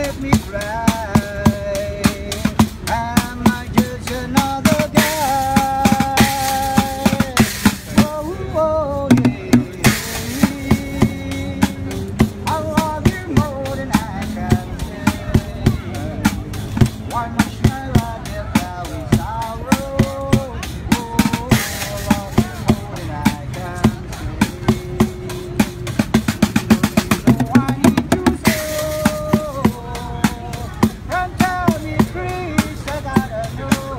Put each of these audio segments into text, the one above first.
make me cry. Am I just another guy? Oh, oh, yeah. I love you more than I can say. Why must my life be filled with sorrow? Oh, I love you more than I can say. No, I need to say, and tell me, please, I gotta know.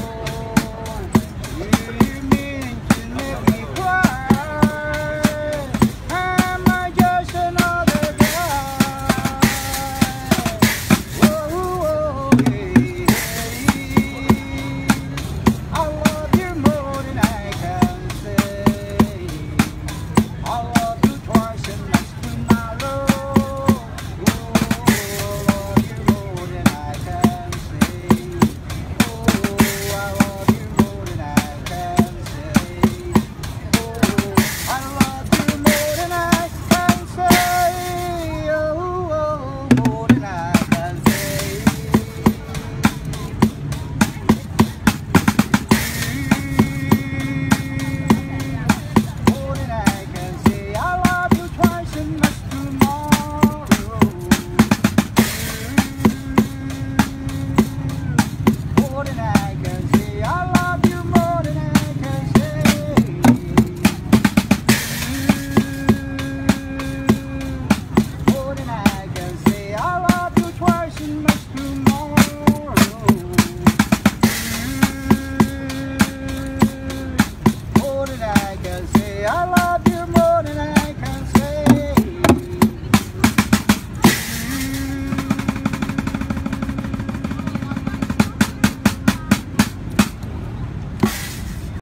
You mean to make me cry? Am I just another guy? Oh, yeah. I love you more than I can say. I love you twice and that's tomorrow. Oh, I love you more than I can say. Oh, I love you more than I can say. Oh, I love you more than I can say. Oh, more than I can say. More than I can say. I love you twice and much tomorrow. More than I can say. I love you more than I can say. More than I can say. I love you twice and much tomorrow. More than I can say. I